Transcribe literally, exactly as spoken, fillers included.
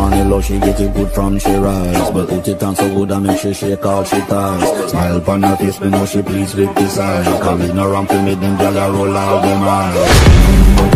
money low, she get it good from she rise. But put it on so good and make she shake all she ties. Smile upon her face, me know she pleased with this eye. Cause it no wrong to make them gyal a roll out them eyes.